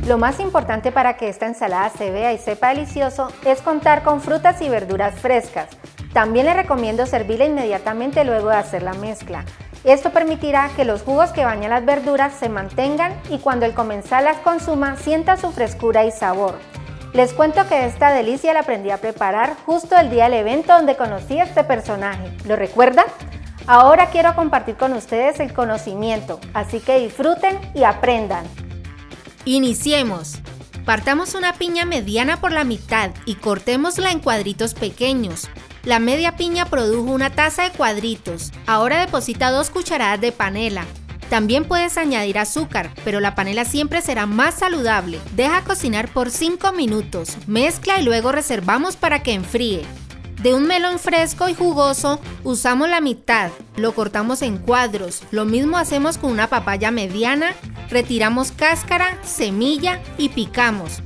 Lo más importante para que esta ensalada se vea y sepa delicioso es contar con frutas y verduras frescas. También les recomiendo servirla inmediatamente luego de hacer la mezcla. Esto permitirá que los jugos que bañan las verduras se mantengan y cuando el comensal las consuma sienta su frescura y sabor. Les cuento que esta delicia la aprendí a preparar justo el día del evento donde conocí a este personaje. ¿Lo recuerdan? Ahora quiero compartir con ustedes el conocimiento, así que disfruten y aprendan. Iniciemos. Partamos una piña mediana por la mitad y cortémosla en cuadritos pequeños. La media piña produjo una taza de cuadritos. Ahora deposita 2 cucharadas de panela. También puedes añadir azúcar, pero la panela siempre será más saludable. Deja cocinar por 5 minutos. Mezcla y luego reservamos para que enfríe. De un melón fresco y jugoso, usamos la mitad. Lo cortamos en cuadros. Lo mismo hacemos con una papaya mediana. Retiramos cáscara, semilla y picamos.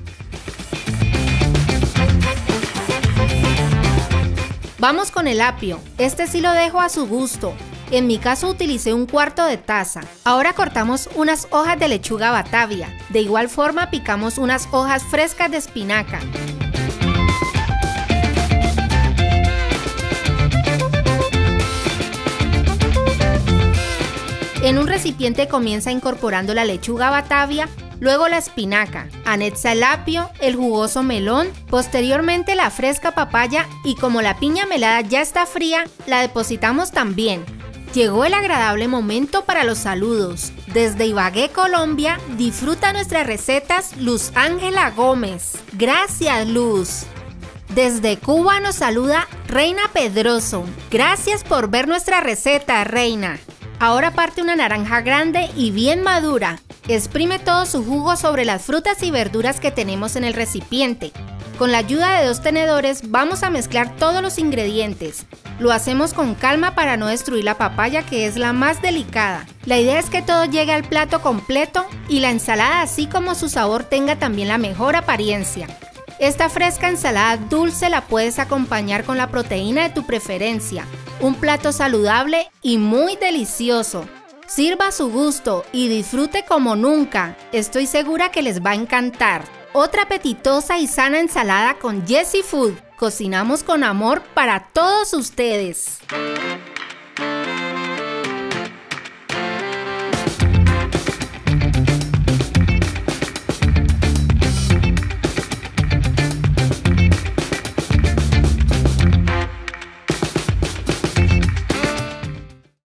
Vamos con el apio. Este sí lo dejo a su gusto. En mi caso utilicé 1/4 de taza. Ahora cortamos unas hojas de lechuga batavia. De igual forma picamos unas hojas frescas de espinaca. En un recipiente comienza incorporando la lechuga batavia, luego la espinaca, anexa el apio, el jugoso melón, posteriormente la fresca papaya y como la piña melada ya está fría, la depositamos también. Llegó el agradable momento para los saludos. Desde Ibagué, Colombia, disfruta nuestras recetas Luz Ángela Gómez. Gracias, Luz. Desde Cuba nos saluda Reina Pedroso. Gracias por ver nuestra receta, Reina. Ahora parte una naranja grande y bien madura. Exprime todo su jugo sobre las frutas y verduras que tenemos en el recipiente. Con la ayuda de 2 tenedores vamos a mezclar todos los ingredientes. Lo hacemos con calma para no destruir la papaya, que es la más delicada. La idea es que todo llegue al plato completo y la ensalada, así como su sabor, tenga también la mejor apariencia. Esta fresca ensalada dulce la puedes acompañar con la proteína de tu preferencia. Un plato saludable y muy delicioso. Sirva a su gusto y disfrute como nunca. Estoy segura que les va a encantar. Otra apetitosa y sana ensalada con Jessie Food. Cocinamos con amor para todos ustedes.